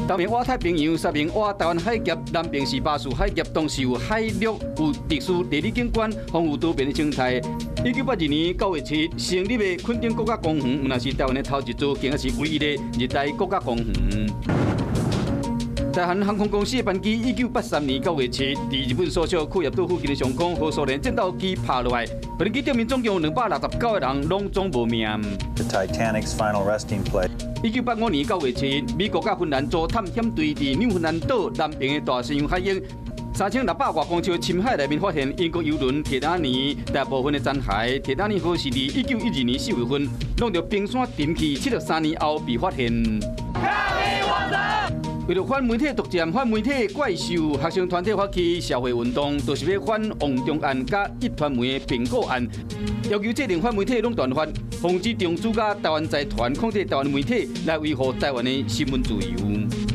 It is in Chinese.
东边挖太平洋，西边挖台湾海峡，南边是巴士海峡，东是有海陆有特殊地理景观，丰富多变的生态。1982年9月7日成立的垦丁国家公园，原来是台湾的头一座，更是唯一的热带国家公园。台韩航空公司的班机，1983年9月7日，伫日本所属库页岛附近的上空，和苏联战斗机拍落来。飞机顶面总共269个人拢总无命。 The Titanic's final resting place. 1985年9月7日，美国甲芬兰组探险队伫纽芬兰岛南边的大西洋海域，3600外公尺深海内面发现英国游轮铁达尼大部分的残骸。铁达尼号是伫1912年4月份，弄到冰山沉去，73年后被发现。为了反媒体独占、反媒体怪兽，学生团体发起社会运动，就是要反王中案甲一传媒的并购案，要求制定反媒体垄断法，防止中资甲台湾财团控制台湾媒体，来维护台湾的新闻自由。